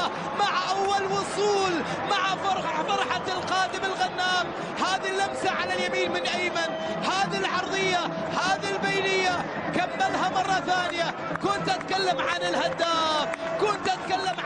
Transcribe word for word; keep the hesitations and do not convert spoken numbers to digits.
الله مع أول وصول، مع فرحة فرحة القادم الغنام. هذه اللمسة على اليمين من أيمن، هذه العرضية، هذه البينية، كملها مرة ثانية. كنت أتكلم عن الهداف، كنت أتكلم